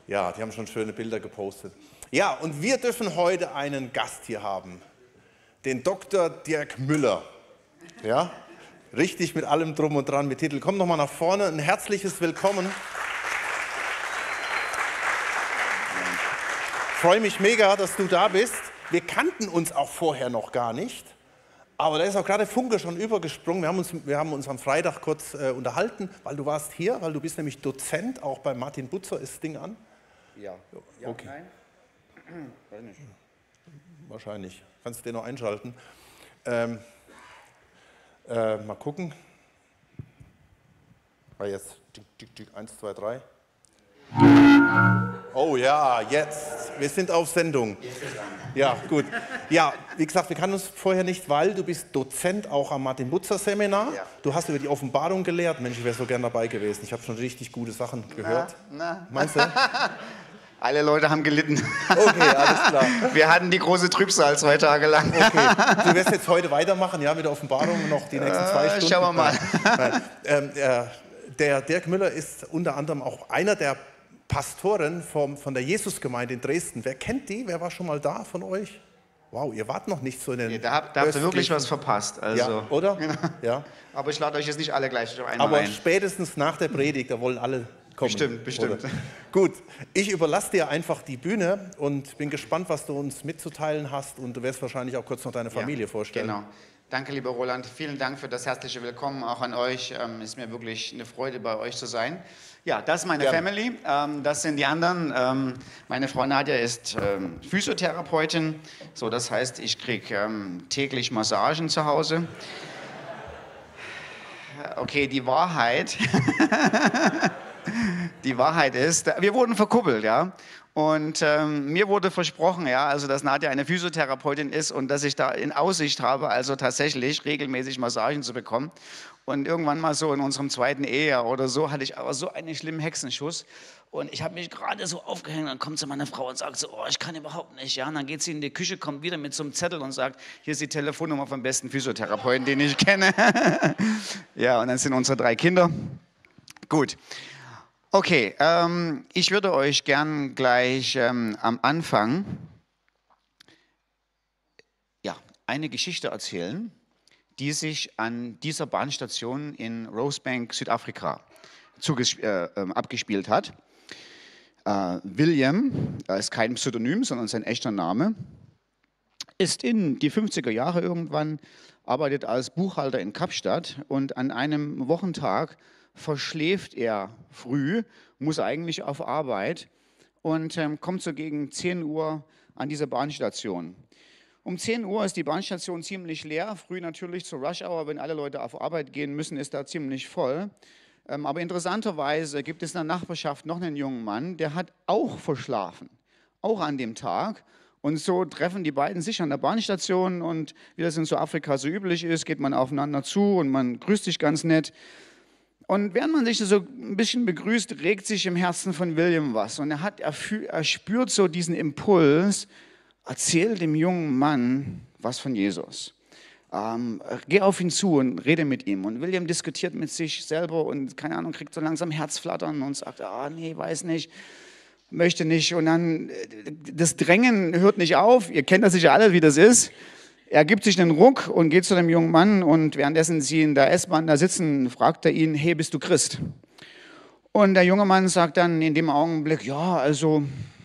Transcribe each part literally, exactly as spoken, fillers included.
Ja, die haben schon schöne Bilder gepostet. Ja, und wir dürfen heute einen Gast hier haben, den Doktor Dirk Müller. Ja, richtig mit allem drum und dran, mit Titel. Komm noch mal nach vorne, ein herzliches Willkommen. Ich freue mich mega, dass du da bist. Wir kannten uns auch vorher noch gar nicht, aber da ist auch gerade Funke schon übergesprungen. Wir haben uns, wir haben uns am Freitag kurz äh, unterhalten, weil du warst hier, weil du bist nämlich Dozent, auch bei Martin Butzer. Ist das Ding an? Ja. Ja, okay. Nein? Weiß nicht. Wahrscheinlich. Kannst du den noch einschalten. Ähm, äh, mal gucken. Ah, jetzt. Eins, zwei, drei. Oh ja, jetzt. Wir sind auf Sendung. Ja, gut. Ja, wie gesagt, wir kannten uns vorher nicht, weil du bist Dozent auch am Martin Butzer Seminar. Ja. Du hast über die Offenbarung gelehrt. Mensch, ich wäre so gern dabei gewesen. Ich habe schon richtig gute Sachen gehört. Na, na. Meinst du? Alle Leute haben gelitten. Okay, alles klar. Wir hatten die große Trübsal zwei Tage lang. Okay. Du wirst jetzt heute weitermachen, ja, mit der Offenbarung noch die nächsten zwei Stunden. Schauen wir mal. Nein. Ähm, äh, der Dirk Müller ist unter anderem auch einer der Pastoren vom, von der Jesusgemeinde in Dresden. Wer kennt die? Wer war schon mal da von euch? Wow, ihr wart noch nicht so in den... Ja, da habt, da habt ihr wirklich was verpasst. Also. Ja, oder? Ja. Aber ich lade euch jetzt nicht alle gleich auf einmal Aber ein. spätestens nach der Predigt, da wollen alle kommen. Bestimmt, bestimmt. Oder? Gut, ich überlasse dir einfach die Bühne und bin gespannt, was du uns mitzuteilen hast. Und du wirst wahrscheinlich auch kurz noch deine Familie ja, vorstellen. Genau. Danke, lieber Roland. Vielen Dank für das herzliche Willkommen auch an euch. Ähm, ist mir wirklich eine Freude, bei euch zu sein. Ja, das ist meine Gerne. Family. Ähm, das sind die anderen. Ähm, meine Frau Nadja ist ähm, Physiotherapeutin. So, das heißt, ich kriege ähm, täglich Massagen zu Hause. Okay, die Wahrheit. Die Wahrheit ist, wir wurden verkuppelt, ja. Und ähm, mir wurde versprochen, ja, also dass Nadja eine Physiotherapeutin ist und dass ich da in Aussicht habe, also tatsächlich regelmäßig Massagen zu bekommen. Und irgendwann mal so in unserem zweiten Ehejahr oder so hatte ich aber so einen schlimmen Hexenschuss. Und ich habe mich gerade so aufgehängt, dann kommt so meine Frau und sagt so, oh, ich kann überhaupt nicht. Ja, und dann geht sie in die Küche, kommt wieder mit so einem Zettel und sagt, hier ist die Telefonnummer vom besten Physiotherapeuten, den ich kenne. Ja, und dann sind unsere drei Kinder. Gut. Okay, ähm, ich würde euch gern gleich ähm, am Anfang ja, eine Geschichte erzählen, die sich an dieser Bahnstation in Rosebank, Südafrika, zuges- äh, äh, abgespielt hat. Äh, William, er ist kein Pseudonym, sondern sein echter Name, ist in die fünfziger Jahre irgendwann, arbeitet als Buchhalter in Kapstadt und an einem Wochentag verschläft er früh, muss eigentlich auf Arbeit und ähm, kommt so gegen zehn Uhr an diese Bahnstation. Um zehn Uhr ist die Bahnstation ziemlich leer, früh natürlich zur Rush Hour, wenn alle Leute auf Arbeit gehen müssen, ist da ziemlich voll. Ähm, aber interessanterweise gibt es in der Nachbarschaft noch einen jungen Mann, der hat auch verschlafen, auch an dem Tag. Und so treffen die beiden sich an der Bahnstation und wie das in Südafrika so üblich ist, geht man aufeinander zu und man grüßt sich ganz nett. Und während man sich so ein bisschen begrüßt, regt sich im Herzen von William was. Und er, hat, er, fühl, er spürt so diesen Impuls, erzähl dem jungen Mann was von Jesus. Ähm, geh auf ihn zu und rede mit ihm. Und William diskutiert mit sich selber und, keine Ahnung, kriegt so langsam Herzflattern und sagt, ah, nee, weiß nicht, möchte nicht. Und dann, das Drängen hört nicht auf. Ihr kennt das sicher alle, wie das ist. Er gibt sich einen Ruck und geht zu dem jungen Mann und währenddessen sie in der S-Bahn da sitzen, fragt er ihn, hey, bist du Christ? Und der junge Mann sagt dann in dem Augenblick, ja, also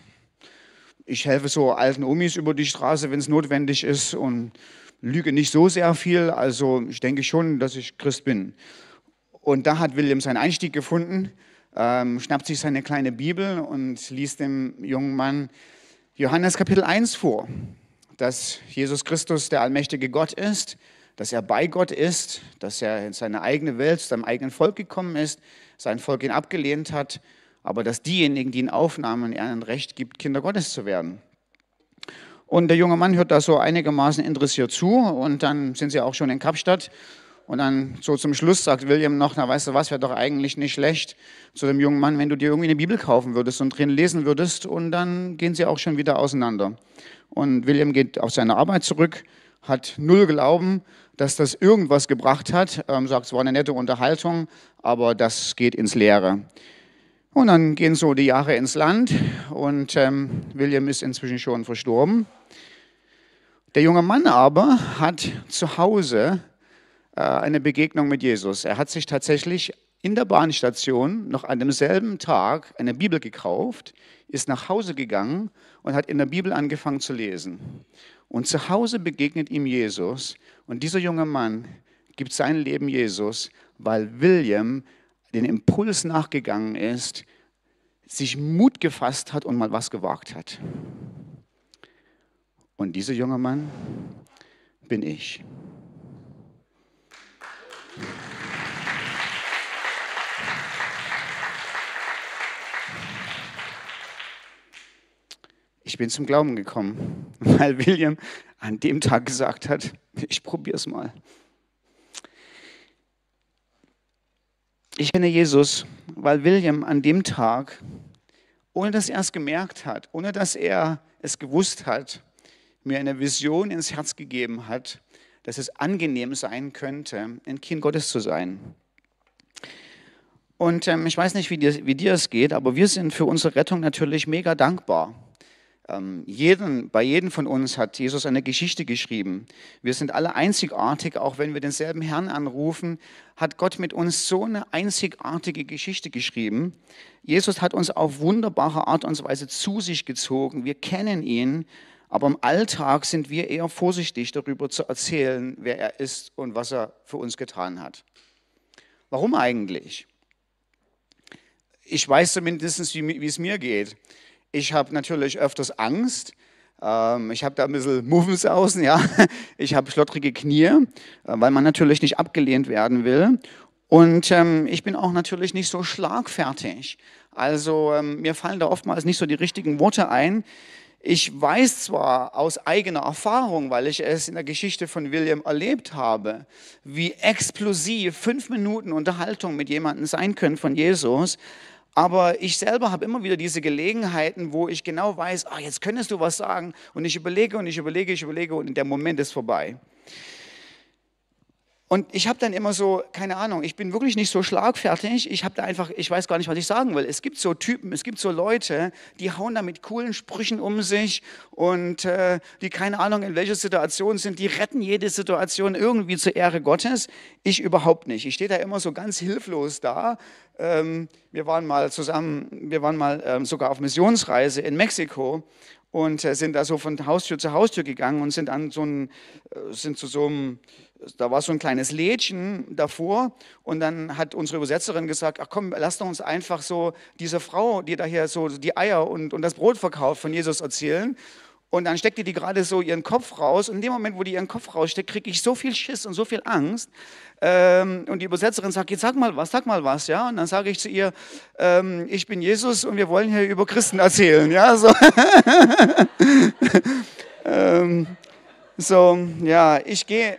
ich helfe so alten Omis über die Straße, wenn es notwendig ist und lüge nicht so sehr viel, also ich denke schon, dass ich Christ bin. Und da hat William seinen Einstieg gefunden, ähm, schnappt sich seine kleine Bibel und liest dem jungen Mann Johannes Kapitel eins vor. Dass Jesus Christus der allmächtige Gott ist, dass er bei Gott ist, dass er in seine eigene Welt, zu seinem eigenen Volk gekommen ist, sein Volk ihn abgelehnt hat, aber dass diejenigen, die ihn aufnahmen, er ein Recht gibt, Kinder Gottes zu werden. Und der junge Mann hört da so einigermaßen interessiert zu und dann sind sie auch schon in Kapstadt und dann so zum Schluss sagt William noch, na weißt du was, wäre doch eigentlich nicht schlecht zu dem jungen Mann, wenn du dir irgendwie eine Bibel kaufen würdest und drin lesen würdest und dann gehen sie auch schon wieder auseinander. Und William geht auf seine Arbeit zurück, hat null Glauben, dass das irgendwas gebracht hat, ähm, sagt, es war eine nette Unterhaltung, aber das geht ins Leere. Und dann gehen so die Jahre ins Land und ähm, William ist inzwischen schon verstorben. Der junge Mann aber hat zu Hause äh, eine Begegnung mit Jesus. Er hat sich tatsächlich in der Bahnstation noch an demselben Tag eine Bibel gekauft, ist nach Hause gegangen und hat in der Bibel angefangen zu lesen. Und zu Hause begegnet ihm Jesus und dieser junge Mann gibt sein Leben Jesus, weil William den Impuls nachgegangen ist, sich Mut gefasst hat und mal was gewagt hat. Und dieser junge Mann bin ich. Ich bin zum Glauben gekommen, weil William an dem Tag gesagt hat, ich probiere es mal. Ich kenne Jesus, weil William an dem Tag, ohne dass er es gemerkt hat, ohne dass er es gewusst hat, mir eine Vision ins Herz gegeben hat, dass es angenehm sein könnte, ein Kind Gottes zu sein. Und ähm, ich weiß nicht, wie dir, wie dir es geht, aber wir sind für unsere Rettung natürlich mega dankbar. Ähm, jeden, bei jedem von uns hat Jesus eine Geschichte geschrieben. Wir sind alle einzigartig, auch wenn wir denselben Herrn anrufen, hat Gott mit uns so eine einzigartige Geschichte geschrieben. Jesus hat uns auf wunderbare Art und Weise zu sich gezogen. Wir kennen ihn, aber im Alltag sind wir eher vorsichtig darüber zu erzählen, wer er ist und was er für uns getan hat. Warum eigentlich? Ich weiß zumindest, wie, wie es mir geht. Ich habe natürlich öfters Angst. Ähm, ich habe da ein bisschen Muffens außen, ja. Ich habe schlottrige Knie, äh, weil man natürlich nicht abgelehnt werden will. Und ähm, ich bin auch natürlich nicht so schlagfertig. Also ähm, mir fallen da oftmals nicht so die richtigen Worte ein. Ich weiß zwar aus eigener Erfahrung, weil ich es in der Geschichte von William erlebt habe, wie explosiv fünf Minuten Unterhaltung mit jemandem sein können von Jesus. Aber ich selber habe immer wieder diese Gelegenheiten, wo ich genau weiß, ah, jetzt könntest du was sagen. Und ich überlege und ich überlege, ich überlege und der Moment ist vorbei. Und ich habe dann immer so, keine Ahnung, ich bin wirklich nicht so schlagfertig. Ich habe da einfach, ich weiß gar nicht, was ich sagen will. Es gibt so Typen, es gibt so Leute, die hauen da mit coolen Sprüchen um sich und äh, die keine Ahnung in welcher Situation sind, die retten jede Situation irgendwie zur Ehre Gottes. Ich überhaupt nicht. Ich stehe da immer so ganz hilflos da. Ähm, wir waren mal zusammen, wir waren mal ähm, sogar auf Missionsreise in Mexiko und äh, sind da so von Haustür zu Haustür gegangen und sind an so ein, äh, sind zu so einem, da war so ein kleines Lädchen davor und dann hat unsere Übersetzerin gesagt, ach komm, lass doch uns einfach so diese Frau, die da hier so die Eier und, und das Brot verkauft, von Jesus erzählen. Und dann steckte die gerade so ihren Kopf raus und in dem Moment, wo die ihren Kopf raussteckt, kriege ich so viel Schiss und so viel Angst. Ähm, und die Übersetzerin sagt, jetzt sag mal was, sag mal was, ja. Und dann sage ich zu ihr, ähm, ich bin Jesus und wir wollen hier über Christen erzählen, ja. So, ähm, so ja, ich gehe...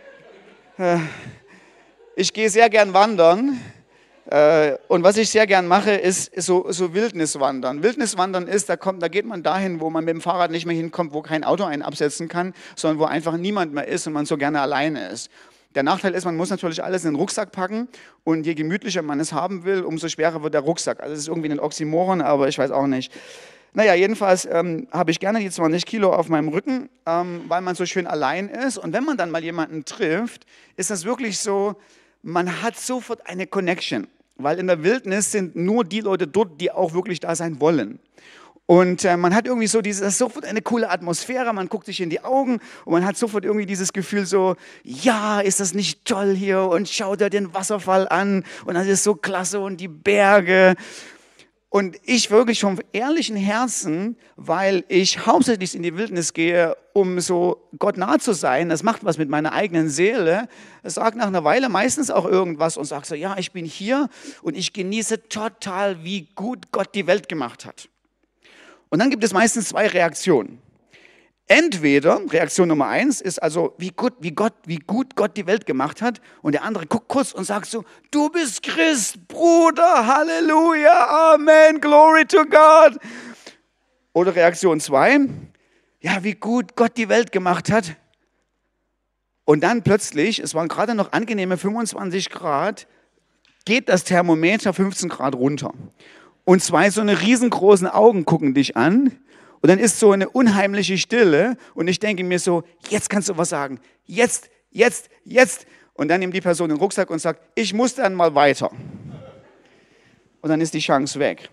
Ich gehe sehr gern wandern und was ich sehr gern mache, ist so, so Wildniswandern. Wildniswandern ist, da, kommt, da geht man dahin, wo man mit dem Fahrrad nicht mehr hinkommt, wo kein Auto einen absetzen kann, sondern wo einfach niemand mehr ist und man so gerne alleine ist. Der Nachteil ist, man muss natürlich alles in den Rucksack packen und je gemütlicher man es haben will, umso schwerer wird der Rucksack. Also es ist irgendwie ein Oxymoron, aber ich weiß auch nicht. Naja, jedenfalls ähm, habe ich gerne die zwanzig Kilo auf meinem Rücken, ähm, weil man so schön allein ist. Und wenn man dann mal jemanden trifft, ist das wirklich so, man hat sofort eine Connection. Weil in der Wildnis sind nur die Leute dort, die auch wirklich da sein wollen. Und äh, man hat irgendwie so diese, sofort eine coole Atmosphäre, man guckt sich in die Augen und man hat sofort irgendwie dieses Gefühl so, ja, ist das nicht toll hier und schaut dir den Wasserfall an und das ist so klasse und die Berge. Und ich wirklich vom ehrlichen Herzen, weil ich hauptsächlich in die Wildnis gehe, um so Gott nah zu sein, das macht was mit meiner eigenen Seele, sagt nach einer Weile meistens auch irgendwas und sagt so, ja, ich bin hier und ich genieße total, wie gut Gott die Welt gemacht hat. Und dann gibt es meistens zwei Reaktionen. Entweder, Reaktion Nummer eins ist also, wie gut, wie, Gott, wie gut Gott die Welt gemacht hat. Und der andere guckt kurz und sagt so, du bist Christ, Bruder, Halleluja, Amen, Glory to God. Oder Reaktion zwei, ja, wie gut Gott die Welt gemacht hat. Und dann plötzlich, es waren gerade noch angenehme fünfundzwanzig Grad, geht das Thermometer fünfzehn Grad runter. und zwei so eine riesengroßen Augen gucken dich an und dann ist so eine unheimliche Stille und ich denke mir so, jetzt kannst du was sagen, jetzt, jetzt, jetzt. Und dann nimmt die Person den Rucksack und sagt, ich muss dann mal weiter. Und dann ist die Chance weg.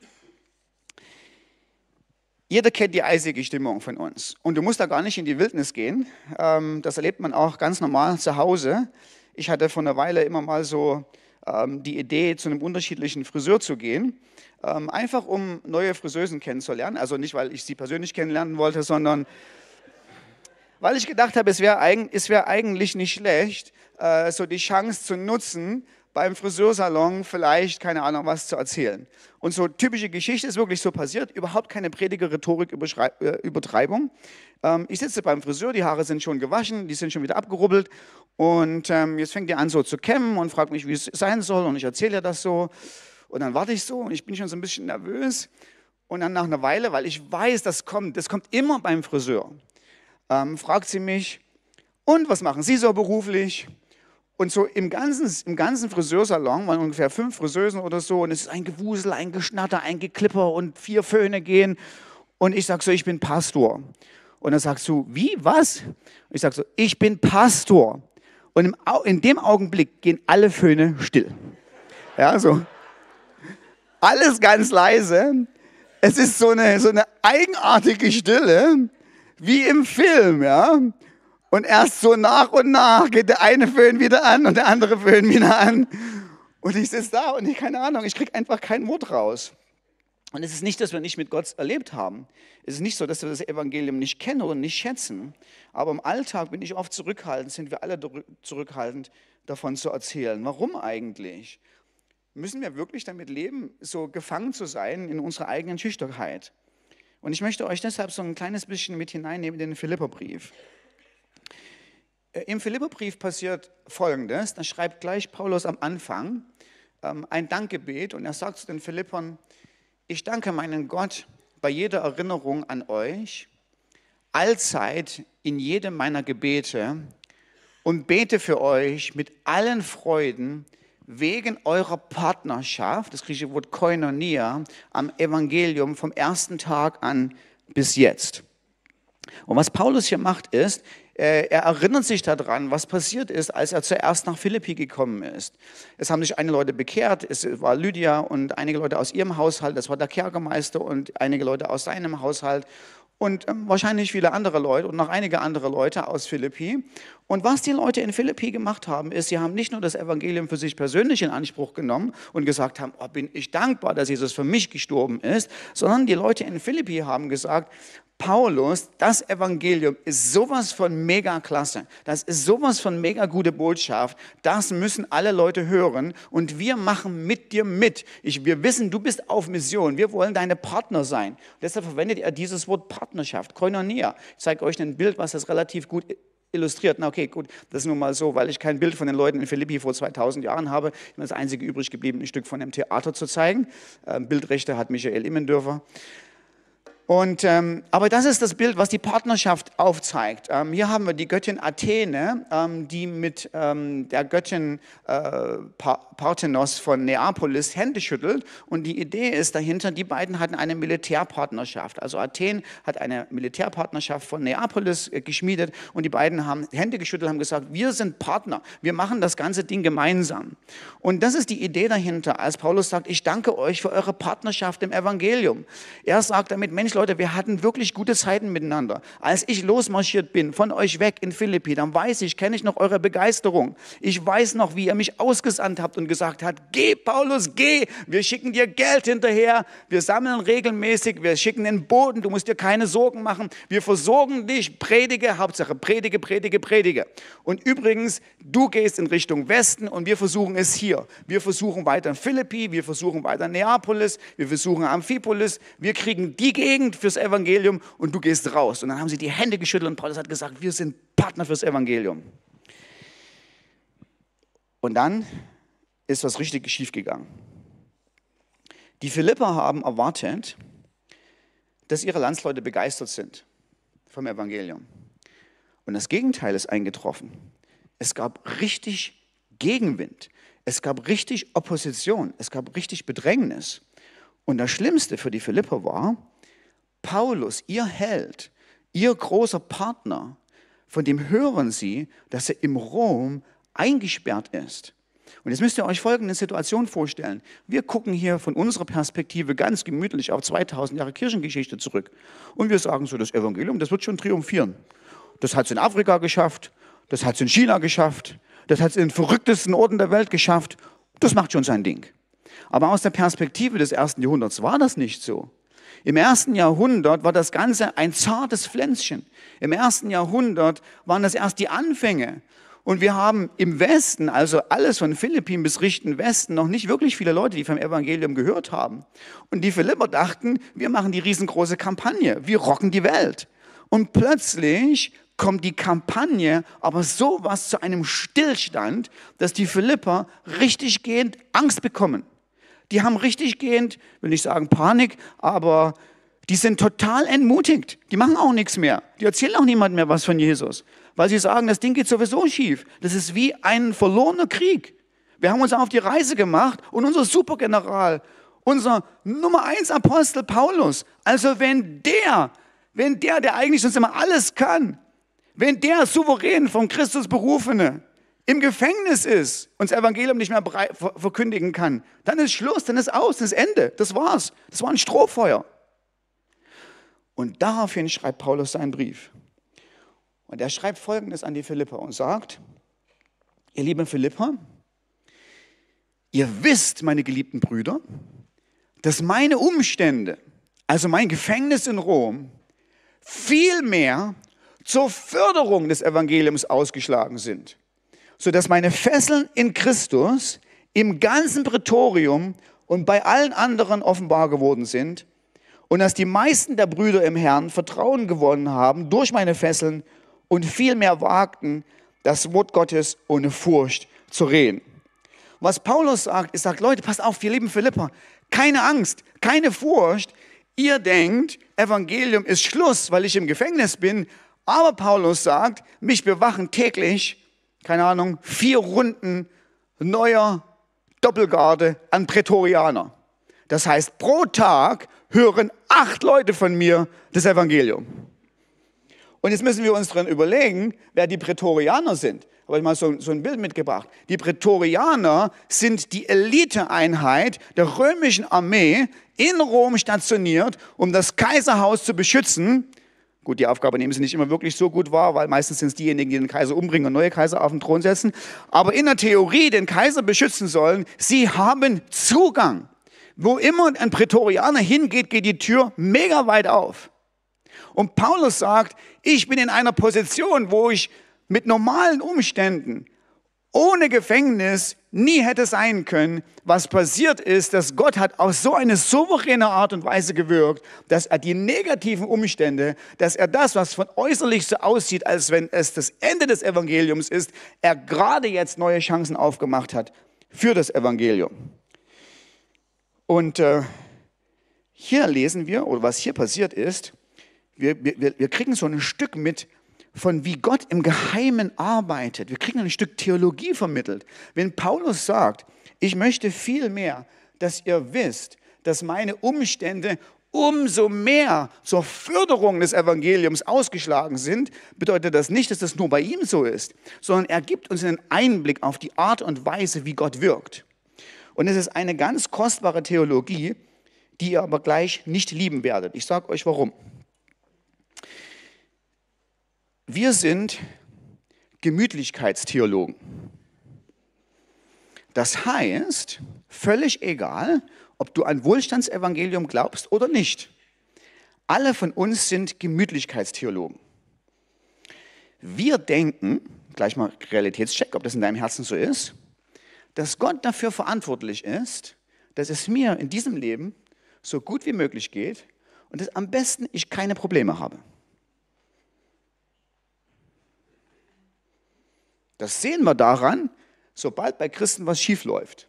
Jeder kennt die eisige Stimmung von uns. Und du musst da gar nicht in die Wildnis gehen. Das erlebt man auch ganz normal zu Hause. Ich hatte vor einer Weile immer mal so die Idee, zu einem unterschiedlichen Friseur zu gehen. Einfach um neue Friseusen kennenzulernen. Also nicht, weil ich sie persönlich kennenlernen wollte, sondern weil ich gedacht habe, es wäre wär eigentlich nicht schlecht, so die Chance zu nutzen, beim Friseursalon vielleicht, keine Ahnung, was zu erzählen. Und so typische Geschichte ist wirklich so passiert, überhaupt keine Prediger-Rhetorik-Übertreibung. Ähm, ich sitze beim Friseur, die Haare sind schon gewaschen, die sind schon wieder abgerubbelt und ähm, jetzt fängt er an so zu kämmen und fragt mich, wie es sein soll und ich erzähle ihr das so und dann warte ich so und ich bin schon so ein bisschen nervös und dann nach einer Weile, weil ich weiß, das kommt, das kommt immer beim Friseur, ähm, fragt sie mich, und was machen Sie so beruflich? Und so im ganzen, im ganzen Friseursalon waren ungefähr fünf Friseusen oder so und es ist ein Gewusel, ein Geschnatter, ein Geklipper und vier Föhne gehen und ich sage so, ich bin Pastor. Und dann sagst du, wie, was? Und ich sage so, ich bin Pastor. Und im, in dem Augenblick gehen alle Föhne still. Ja, so. Alles ganz leise. Es ist so eine, so eine eigenartige Stille, wie im Film, ja. Und erst so nach und nach geht der eine Föhn wieder an und der andere Föhn wieder an. Und ich sitze da und ich, keine Ahnung, ich kriege einfach kein Wort raus. Und es ist nicht, dass wir nicht mit Gott erlebt haben. Es ist nicht so, dass wir das Evangelium nicht kennen oder nicht schätzen. Aber im Alltag bin ich oft zurückhaltend, sind wir alle zurückhaltend, davon zu erzählen. Warum eigentlich? Müssen wir wirklich damit leben, so gefangen zu sein in unserer eigenen Schüchternheit? Und ich möchte euch deshalb so ein kleines bisschen mit hineinnehmen in den Philipperbrief. Im Philipperbrief passiert Folgendes, da schreibt gleich Paulus am Anfang ähm, ein Dankgebet und er sagt zu den Philippern, ich danke meinen Gott bei jeder Erinnerung an euch, allzeit in jedem meiner Gebete und bete für euch mit allen Freuden wegen eurer Partnerschaft, das griechische Wort Koinonia, am Evangelium vom ersten Tag an bis jetzt. Und was Paulus hier macht ist, er erinnert sich daran, was passiert ist, als er zuerst nach Philippi gekommen ist. Es haben sich einige Leute bekehrt, es war Lydia und einige Leute aus ihrem Haushalt, das war der Kerkermeister und einige Leute aus seinem Haushalt und ähm, wahrscheinlich viele andere Leute und noch einige andere Leute aus Philippi. Und was die Leute in Philippi gemacht haben, ist, sie haben nicht nur das Evangelium für sich persönlich in Anspruch genommen und gesagt haben, oh, bin ich dankbar, dass Jesus für mich gestorben ist, sondern die Leute in Philippi haben gesagt, Paulus, das Evangelium ist sowas von mega klasse, das ist sowas von mega gute Botschaft, das müssen alle Leute hören und wir machen mit dir mit. Ich, wir wissen, du bist auf Mission, wir wollen deine Partner sein. Und deshalb verwendet er dieses Wort Partnerschaft, Koinonia. Ich zeige euch ein Bild, was das relativ gut illustriert. Na okay, gut, das ist nun mal so, weil ich kein Bild von den Leuten in Philippi vor zweitausend Jahren habe. Ich bin das einzige übrig geblieben, ein Stück von dem Theater zu zeigen. Ähm, Bildrechte hat Michael Immendörfer. Und, ähm, aber das ist das Bild, was die Partnerschaft aufzeigt. Ähm, hier haben wir die Göttin Athene, ähm, die mit ähm, der Göttin äh, Parthenos von Neapolis Hände schüttelt. Und die Idee ist dahinter, die beiden hatten eine Militärpartnerschaft. Also Athen hat eine Militärpartnerschaft von Neapolis äh, geschmiedet und die beiden haben Hände geschüttelt, haben gesagt, wir sind Partner, wir machen das ganze Ding gemeinsam. Und das ist die Idee dahinter, als Paulus sagt, ich danke euch für eure Partnerschaft im Evangelium. Er sagt damit, Mensch, Leute, wir hatten wirklich gute Zeiten miteinander. Als ich losmarschiert bin, von euch weg in Philippi, dann weiß ich, kenne ich noch eure Begeisterung. Ich weiß noch, wie ihr mich ausgesandt habt und gesagt habt, geh Paulus, geh, wir schicken dir Geld hinterher, wir sammeln regelmäßig, wir schicken den Boden, du musst dir keine Sorgen machen, wir versorgen dich, predige, Hauptsache predige, predige, predige. Und übrigens, du gehst in Richtung Westen und wir versuchen es hier. Wir versuchen weiter in Philippi, wir versuchen weiter in Neapolis, wir versuchen Amphipolis, wir kriegen die Gegend fürs Evangelium und du gehst raus. Und dann haben sie die Hände geschüttelt und Paulus hat gesagt, wir sind Partner fürs Evangelium. Und dann ist was richtig schief gegangen. Die Philipper haben erwartet, dass ihre Landsleute begeistert sind vom Evangelium. Und das Gegenteil ist eingetroffen. Es gab richtig Gegenwind. Es gab richtig Opposition. Es gab richtig Bedrängnis. Und das Schlimmste für die Philipper war, Paulus, ihr Held, ihr großer Partner, von dem hören sie, dass er im Rom eingesperrt ist. Und jetzt müsst ihr euch folgende Situation vorstellen. Wir gucken hier von unserer Perspektive ganz gemütlich auf zweitausend Jahre Kirchengeschichte zurück. Und wir sagen so, das Evangelium, das wird schon triumphieren. Das hat es in Afrika geschafft, das hat es in China geschafft, das hat es in den verrücktesten Orten der Welt geschafft. Das macht schon sein Ding. Aber aus der Perspektive des ersten Jahrhunderts war das nicht so. Im ersten Jahrhundert war das Ganze ein zartes Pflänzchen. Im ersten Jahrhundert waren das erst die Anfänge. Und wir haben im Westen, also alles von Philippien bis Richtung Westen, noch nicht wirklich viele Leute, die vom Evangelium gehört haben. Und die Philipper dachten, wir machen die riesengroße Kampagne, wir rocken die Welt. Und plötzlich kommt die Kampagne aber sowas zu einem Stillstand, dass die Philipper richtiggehend Angst bekommen. Die haben richtiggehend, will nicht sagen Panik, aber die sind total entmutigt. Die machen auch nichts mehr. Die erzählen auch niemandem mehr was von Jesus, weil sie sagen, das Ding geht sowieso schief. Das ist wie ein verlorener Krieg. Wir haben uns auf die Reise gemacht und unser Supergeneral, unser Nummer eins Apostel Paulus, also wenn der, wenn der, der eigentlich sonst immer alles kann, wenn der souverän von Christus Berufene im Gefängnis ist und das Evangelium nicht mehr verkündigen kann, dann ist Schluss, dann ist aus, dann ist Ende, das war's. Das war ein Strohfeuer. Und daraufhin schreibt Paulus seinen Brief. Und er schreibt Folgendes an die Philipper und sagt, ihr lieben Philipper, ihr wisst, meine geliebten Brüder, dass meine Umstände, also mein Gefängnis in Rom, viel mehr zur Förderung des Evangeliums ausgeschlagen sind, sodass meine Fesseln in Christus im ganzen Prätorium und bei allen anderen offenbar geworden sind und dass die meisten der Brüder im Herrn Vertrauen gewonnen haben durch meine Fesseln und viel mehr wagten, das Wort Gottes ohne Furcht zu reden. Was Paulus sagt, ist, sagt, Leute, passt auf, ihr lieben Philipper, keine Angst, keine Furcht. Ihr denkt, Evangelium ist Schluss, weil ich im Gefängnis bin. Aber Paulus sagt, mich bewachen täglich, keine Ahnung, vier Runden neuer Doppelgarde an Prätorianer. Das heißt, pro Tag hören acht Leute von mir das Evangelium. Und jetzt müssen wir uns dran überlegen, wer die Prätorianer sind. Habe ich mal so, so ein Bild mitgebracht. Die Prätorianer sind die Eliteeinheit der römischen Armee in Rom stationiert, um das Kaiserhaus zu beschützen. Gut, die Aufgabe nehmen sie nicht immer wirklich so gut wahr, weil meistens sind es diejenigen, die den Kaiser umbringen und neue Kaiser auf den Thron setzen. Aber in der Theorie den Kaiser beschützen sollen, sie haben Zugang. Wo immer ein Prätorianer hingeht, geht die Tür mega weit auf. Und Paulus sagt, ich bin in einer Position, wo ich mit normalen Umständen, ohne Gefängnis, nie hätte sein können. Was passiert ist, dass Gott hat auf so eine souveräne Art und Weise gewirkt, dass er die negativen Umstände, dass er das, was von äußerlich so aussieht, als wenn es das Ende des Evangeliums ist, er gerade jetzt neue Chancen aufgemacht hat für das Evangelium. Und äh, hier lesen wir, oder was hier passiert ist, wir, wir, wir kriegen so ein Stück mit, von wie Gott im Geheimen arbeitet. Wir kriegen ein Stück Theologie vermittelt. Wenn Paulus sagt, ich möchte viel mehr, dass ihr wisst, dass meine Umstände umso mehr zur Förderung des Evangeliums ausgeschlagen sind, bedeutet das nicht, dass das nur bei ihm so ist, sondern er gibt uns einen Einblick auf die Art und Weise, wie Gott wirkt. Und es ist eine ganz kostbare Theologie, die ihr aber gleich nicht lieben werdet. Ich sage euch warum. Wir sind Gemütlichkeitstheologen. Das heißt, völlig egal, ob du an Wohlstandsevangelium glaubst oder nicht. Alle von uns sind Gemütlichkeitstheologen. Wir denken, gleich mal Realitätscheck, ob das in deinem Herzen so ist, dass Gott dafür verantwortlich ist, dass es mir in diesem Leben so gut wie möglich geht und dass am besten ich keine Probleme habe. Das sehen wir daran, sobald bei Christen was schief läuft.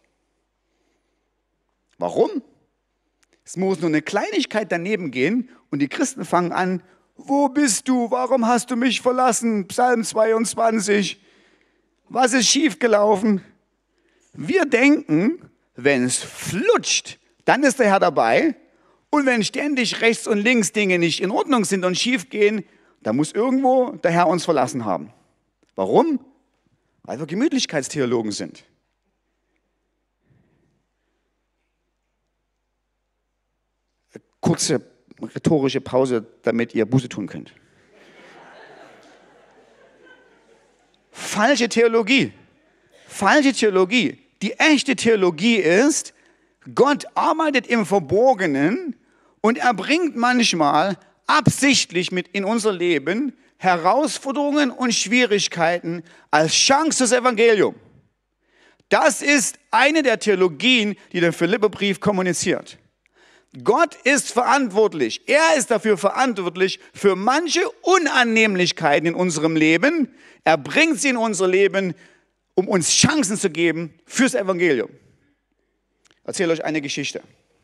Warum? Es muss nur eine Kleinigkeit daneben gehen und die Christen fangen an, wo bist du, warum hast du mich verlassen? Psalm zweiundzwanzig, was ist schiefgelaufen? Wir denken, wenn es flutscht, dann ist der Herr dabei. Und wenn ständig rechts und links Dinge nicht in Ordnung sind und schief gehen, dann muss irgendwo der Herr uns verlassen haben. Warum? Weil wir Gemütlichkeitstheologen sind. Kurze rhetorische Pause, damit ihr Buße tun könnt. Falsche Theologie. Falsche Theologie. Die echte Theologie ist, Gott arbeitet im Verborgenen und er bringt manchmal absichtlich mit in unser Leben Herausforderungen und Schwierigkeiten als Chance des Evangeliums. Das ist eine der Theologien, die der Philipperbrief kommuniziert. Gott ist verantwortlich. Er ist dafür verantwortlich für manche Unannehmlichkeiten in unserem Leben. Er bringt sie in unser Leben, um uns Chancen zu geben fürs Evangelium. Ich erzähle euch eine Geschichte.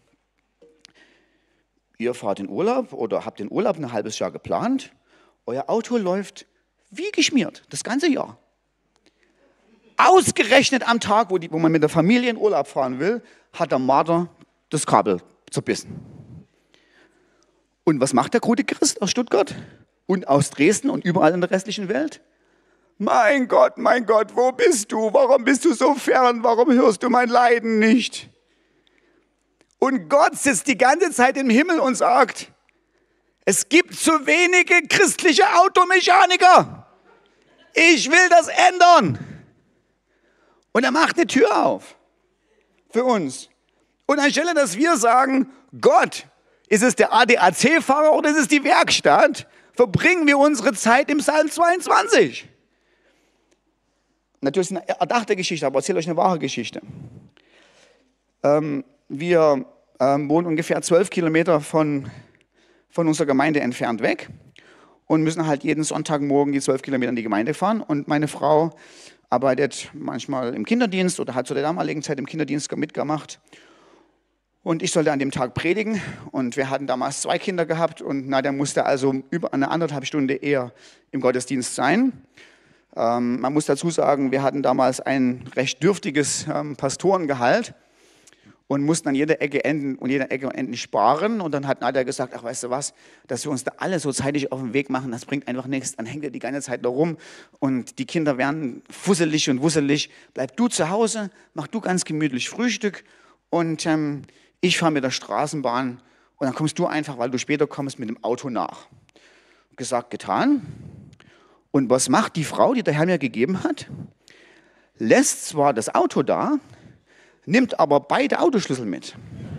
Ihr fahrt in Urlaub oder habt den Urlaub ein halbes Jahr geplant. Euer Auto läuft wie geschmiert, das ganze Jahr. Ausgerechnet am Tag, wo, die, wo man mit der Familie in Urlaub fahren will, hat der Marder das Kabel zerbissen. Und was macht der gute Christ aus Stuttgart und aus Dresden und überall in der restlichen Welt? Mein Gott, mein Gott, wo bist du? Warum bist du so fern? Warum hörst du mein Leiden nicht? Und Gott sitzt die ganze Zeit im Himmel und sagt, es gibt zu wenige christliche Automechaniker. Ich will das ändern. Und er macht eine Tür auf für uns. Und anstelle, dass wir sagen, Gott, ist es der A D A C-Fahrer oder ist es die Werkstatt, verbringen wir unsere Zeit im Psalm zweiundzwanzig. Natürlich ist es eine erdachte Geschichte, aber ich erzähle euch eine wahre Geschichte. Ähm, wir ähm, wohnen ungefähr zwölf Kilometer von, von unserer Gemeinde entfernt weg und müssen halt jeden Sonntagmorgen die zwölf Kilometer in die Gemeinde fahren. Und meine Frau arbeitet manchmal im Kinderdienst oder hat zu der damaligen Zeit im Kinderdienst mitgemacht. Und ich sollte an dem Tag predigen und wir hatten damals zwei Kinder gehabt und na, der musste also über eine anderthalb Stunde eher im Gottesdienst sein. Ähm, man muss dazu sagen, wir hatten damals ein recht dürftiges ähm, Pastorengehalt und mussten an jeder Ecke Enden und jeder Ecke und Enden sparen. Und dann hat Nadja gesagt, ach weißt du was, dass wir uns da alle so zeitig auf den Weg machen, das bringt einfach nichts. Dann hängt er die ganze Zeit da rum und die Kinder werden fusselig und wusselig. Bleib du zu Hause, mach du ganz gemütlich Frühstück und ähm, ich fahre mit der Straßenbahn und dann kommst du einfach, weil du später kommst, mit dem Auto nach. Gesagt, getan. Und was macht die Frau, die der Herr mir gegeben hat? Lässt zwar das Auto da, nimmt aber beide Autoschlüssel mit.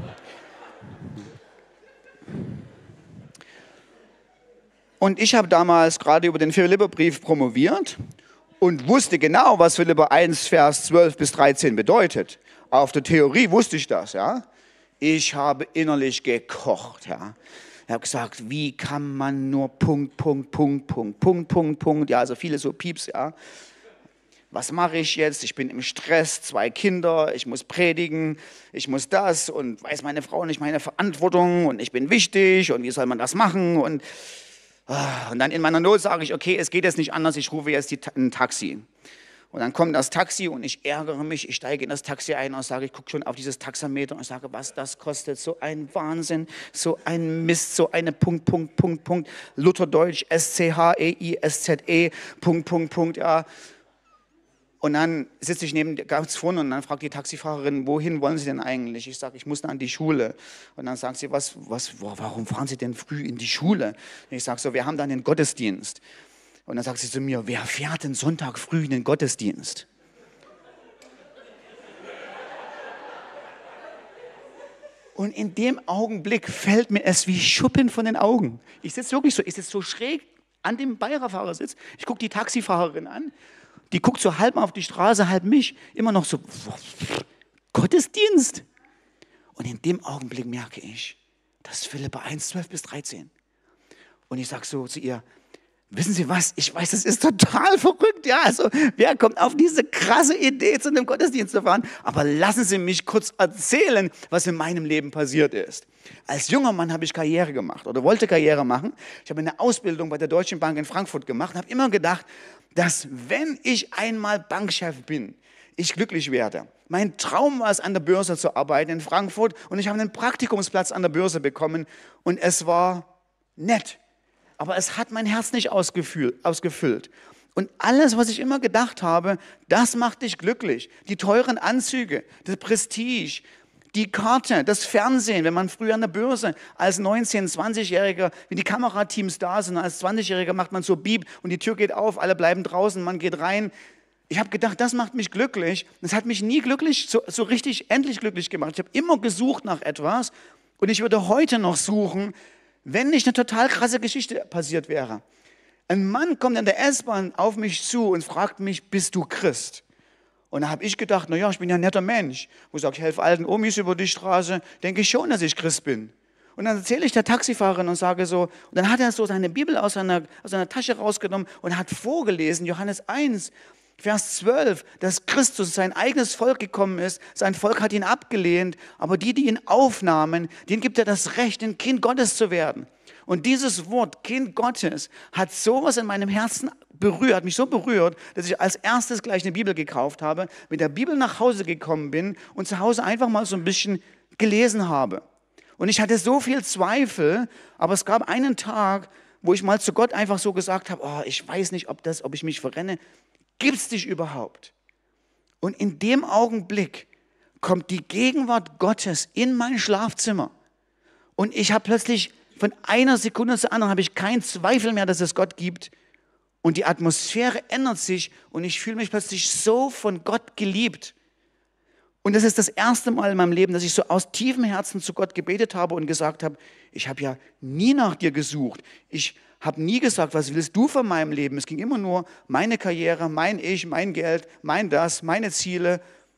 Und ich habe damals gerade über den Philipperbrief promoviert und wusste genau, was Philipper eins, Vers zwölf bis dreizehn bedeutet. Auf der Theorie wusste ich das, ja. Ich habe innerlich gekocht, ja. Ich habe gesagt, wie kann man nur Punkt, Punkt, Punkt, Punkt, Punkt, Punkt, Punkt, ja, also viele so Pieps, ja. Was mache ich jetzt? Ich bin im Stress, zwei Kinder, ich muss predigen, ich muss das und weiß meine Frau nicht meine Verantwortung und ich bin wichtig und wie soll man das machen? Und, und dann in meiner Not sage ich, okay, es geht jetzt nicht anders, ich rufe jetzt die, ein Taxi. Und dann kommt das Taxi und ich ärgere mich, ich steige in das Taxi ein und sage, ich gucke schon auf dieses Taxameter und ich sage, was das kostet, so ein Wahnsinn, so ein Mist, so eine Punkt, Punkt, Punkt, Punkt, Lutherdeutsch, S C H E I S Z E, Punkt, Punkt, Punkt, ja. Und dann sitze ich neben ganz vorne und dann fragt die Taxifahrerin, wohin wollen Sie denn eigentlich? Ich sage, ich muss an die Schule. Und dann sagt sie, was, was, warum fahren Sie denn früh in die Schule? Und ich sage so, wir haben dann den Gottesdienst. Und dann sagt sie zu mir, wer fährt denn Sonntag früh in den Gottesdienst? Und in dem Augenblick fällt mir es wie Schuppen von den Augen. Ich sitze wirklich so, ich sitze so schräg an dem Beifahrersitz. Ich gucke die Taxifahrerin an, die guckt so halb auf die Straße, halb mich, immer noch so, Gottesdienst? Und in dem Augenblick merke ich, das ist Philipper eins, zwölf bis dreizehn. Und ich sage so zu ihr, wissen Sie was, ich weiß, das ist total verrückt, ja, also wer kommt auf diese krasse Idee, zu einem Gottesdienst zu fahren, aber lassen Sie mich kurz erzählen, was in meinem Leben passiert ist. Als junger Mann habe ich Karriere gemacht oder wollte Karriere machen. Ich habe eine Ausbildung bei der Deutschen Bank in Frankfurt gemacht und habe immer gedacht, dass wenn ich einmal Bankchef bin, ich glücklich werde. Mein Traum war es, an der Börse zu arbeiten in Frankfurt und ich habe einen Praktikumsplatz an der Börse bekommen und es war nett. Aber es hat mein Herz nicht ausgefüllt. Und alles, was ich immer gedacht habe, das macht dich glücklich. Die teuren Anzüge, das Prestige, die Karte, das Fernsehen, wenn man früher an der Börse als neunzehn-, zwanzigjähriger, wenn die Kamerateams da sind, als zwanzigjähriger macht man so Beep und die Tür geht auf, alle bleiben draußen, man geht rein. Ich habe gedacht, das macht mich glücklich. Das hat mich nie glücklich, so, so richtig endlich glücklich gemacht. Ich habe immer gesucht nach etwas und ich würde heute noch suchen, wenn nicht eine total krasse Geschichte passiert wäre. Ein Mann kommt in der S-Bahn auf mich zu und fragt mich, bist du Christ? Und da habe ich gedacht, naja, ich bin ja ein netter Mensch. Wo ich sage, ich helfe alten Omis über die Straße, denke ich schon, dass ich Christ bin. Und dann erzähle ich der Taxifahrerin und sage so, und dann hat er so seine Bibel aus seiner, aus seiner Tasche rausgenommen und hat vorgelesen, Johannes eins, Vers zwölf, dass Christus in sein eigenes Volk gekommen ist, sein Volk hat ihn abgelehnt, aber die, die ihn aufnahmen, denen gibt er das Recht, ein Kind Gottes zu werden. Und dieses Wort, Kind Gottes, hat sowas in meinem Herzen berührt, hat mich so berührt, dass ich als erstes gleich eine Bibel gekauft habe, mit der Bibel nach Hause gekommen bin und zu Hause einfach mal so ein bisschen gelesen habe. Und ich hatte so viel Zweifel, aber es gab einen Tag, wo ich mal zu Gott einfach so gesagt habe, oh, ich weiß nicht, ob, das, ob ich mich verrenne. Gibt es dich überhaupt? Und in dem Augenblick kommt die Gegenwart Gottes in mein Schlafzimmer. Und ich habe plötzlich von einer Sekunde zur anderen habe ich keinen Zweifel mehr, dass es Gott gibt. Und die Atmosphäre ändert sich und ich fühle mich plötzlich so von Gott geliebt. Und das ist das erste Mal in meinem Leben, dass ich so aus tiefem Herzen zu Gott gebetet habe und gesagt habe, ich habe ja nie nach dir gesucht. Ich habe nie gesagt, was willst du von meinem Leben? Es ging immer nur meine Karriere, mein Ich, mein Geld, mein das, meine Ziele.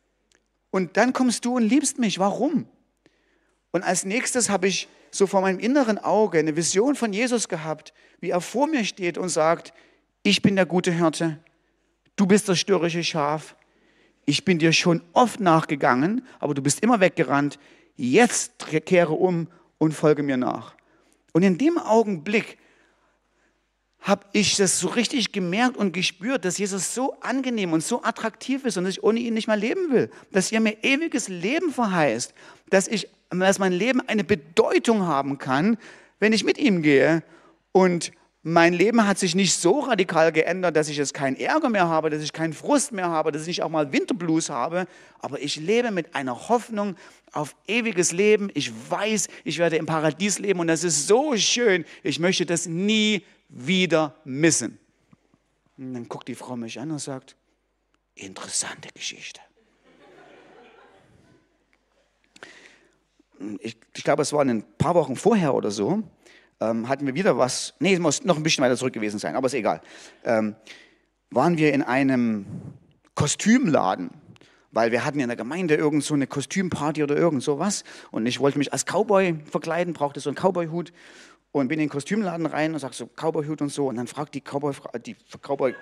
Und dann kommst du und liebst mich. Warum? Und als nächstes habe ich so vor meinem inneren Auge eine Vision von Jesus gehabt, wie er vor mir steht und sagt, ich bin der gute Hirte, du bist das störrische Schaf, ich bin dir schon oft nachgegangen, aber du bist immer weggerannt, jetzt kehre um und folge mir nach. Und in dem Augenblick habe ich das so richtig gemerkt und gespürt, dass Jesus so angenehm und so attraktiv ist und dass ich ohne ihn nicht mehr leben will, dass er mir ewiges Leben verheißt, dass, ich, dass mein Leben eine Bedeutung haben kann, wenn ich mit ihm gehe. Und mein Leben hat sich nicht so radikal geändert, dass ich jetzt keinen Ärger mehr habe, dass ich keinen Frust mehr habe, dass ich nicht auch mal Winterblues habe, aber ich lebe mit einer Hoffnung auf ewiges Leben. Ich weiß, ich werde im Paradies leben und das ist so schön. Ich möchte das nie wieder missen. Und dann guckt die Frau mich an und sagt, interessante Geschichte. Ich, ich glaube, es waren ein paar Wochen vorher oder so, ähm, hatten wir wieder was, nee, es muss noch ein bisschen weiter zurück gewesen sein, aber ist egal. Ähm, waren wir in einem Kostümladen, weil wir hatten in der Gemeinde irgend so eine Kostümparty oder irgend sowas und ich wollte mich als Cowboy verkleiden, brauchte so einen Cowboyhut und bin in den Kostümladen rein und sag so Cowboyhut und so und dann fragt die Cowboy, die Cowboy,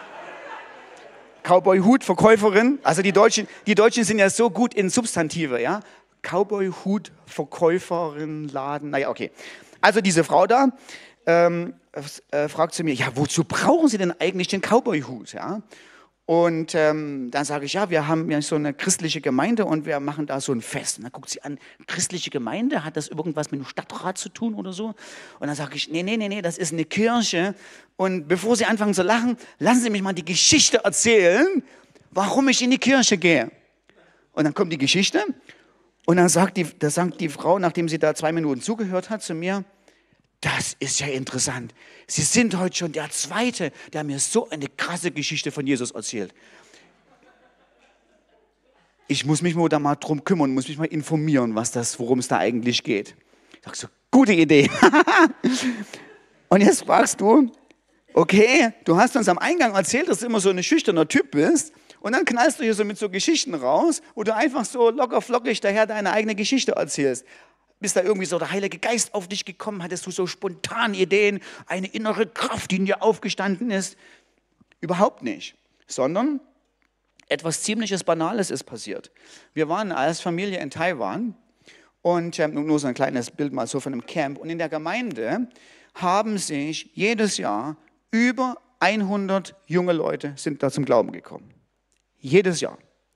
Cowboy-Hut-Verkäuferin, also die Deutschen, die Deutschen sind ja so gut in Substantive, ja, Cowboy-Hut-Verkäuferin, Laden, naja, okay. Also diese Frau da ähm, äh, fragt zu mir, ja, wozu brauchen Sie denn eigentlich den Cowboy-Hut, ja? Und ähm, dann sage ich, ja, wir haben ja so eine christliche Gemeinde und wir machen da so ein Fest. Und dann guckt sie an, christliche Gemeinde, hat das irgendwas mit dem Stadtrat zu tun oder so? Und dann sage ich, nee, nee, nee, nee, das ist eine Kirche. Und bevor Sie anfangen zu lachen, lassen Sie mich mal die Geschichte erzählen, warum ich in die Kirche gehe. Und dann kommt die Geschichte und dann sagt die, das sagt die Frau, nachdem sie da zwei Minuten zugehört hat, zu mir, das ist ja interessant. Sie sind heute schon der Zweite, der mir so eine krasse Geschichte von Jesus erzählt. Ich muss mich mal da mal drum kümmern, muss mich mal informieren, was das, worum es da eigentlich geht. Ich sage so, gute Idee. Und jetzt fragst du, okay, du hast uns am Eingang erzählt, dass du immer so ein schüchterner Typ bist. Und dann knallst du hier so mit so Geschichten raus, wo du einfach so locker flockig daher deine eigene Geschichte erzählst. Bist da irgendwie so der Heilige Geist auf dich gekommen? Hattest du so spontan Ideen, eine innere Kraft, die in dir aufgestanden ist? Überhaupt nicht, sondern etwas ziemliches Banales ist passiert. Wir waren als Familie in Taiwan und ähm, nur so ein kleines Bild mal so von einem Camp. Und in der Gemeinde haben sich jedes Jahr über hundert junge Leute sind da zum Glauben gekommen. Jedes Jahr.